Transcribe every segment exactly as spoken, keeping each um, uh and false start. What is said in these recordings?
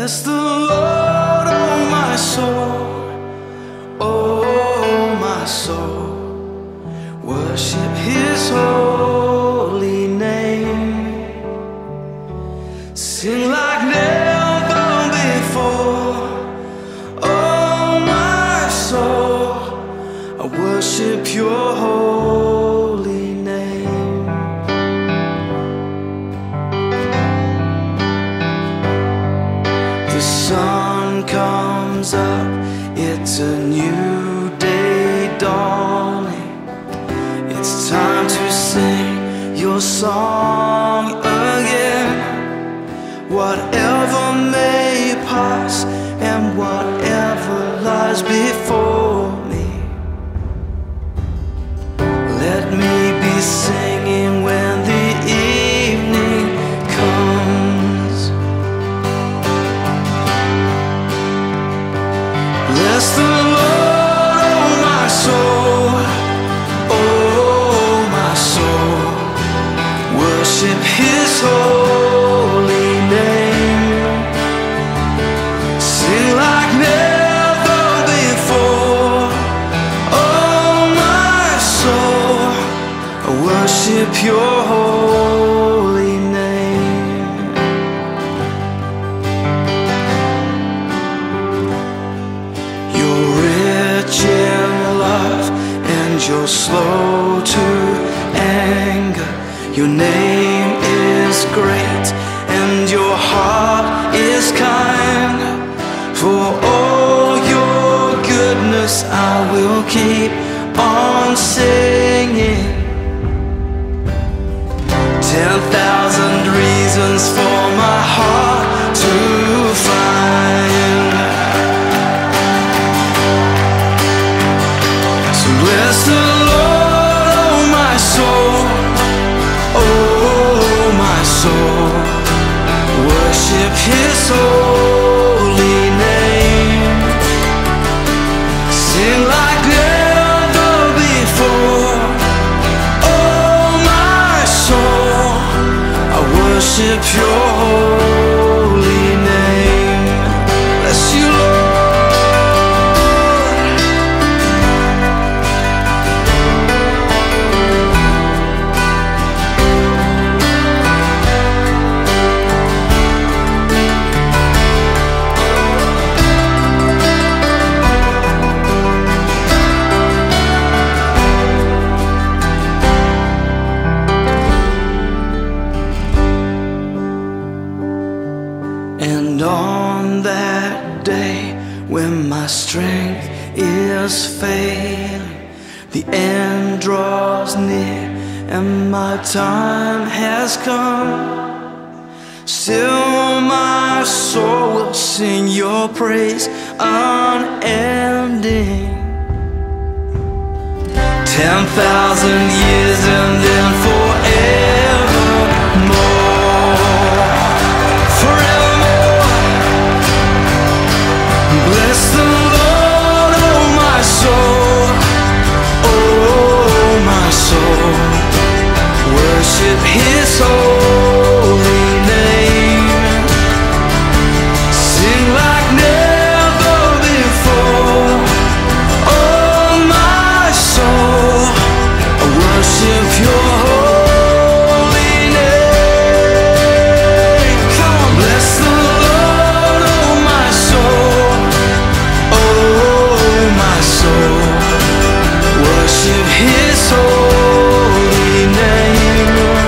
Bless the Lord, oh my soul, oh my soul. Worship His holy name. Sing like never before, oh my soul. I worship Your holy name. The sun comes up, it's a new day dawning. It's time to sing Your song again. Whatever may pass and whatever lies before me, let me be singing when the evening comes. Bless the Lord, oh my soul, oh my soul. Worship His holy name. Sing like never before, oh my soul. I worship Your holy name. You're rich in love and You're slow to anger. Your name is great and Your heart is kind. For all Your goodness I will keep on singing. Ten thousand reasons for my heart to find. So bless the Lord, oh my soul, oh my soul. Worship His holy name. Sing like never before, oh my soul. I worship Your holy name. Bless You, Lord. And on that day when my strength is failing, the end draws near and my time has come, still my soul will sing Your praise unending. Ten thousand years and then forevermore, forevermore. Bless the Lord, oh my soul, oh my soul. Worship His holy name. Sing like never before, oh my soul. I worship Your holy name. Come on, bless the Lord, oh my soul, oh my soul. Worship His holy name.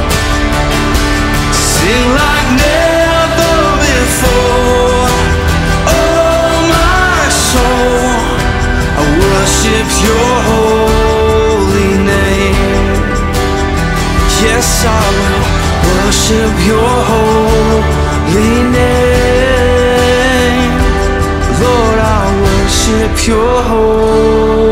Sing like never before, oh my soul. I worship Your holy name. Yes, I will worship Your holy name. Lord, I worship Your holy name.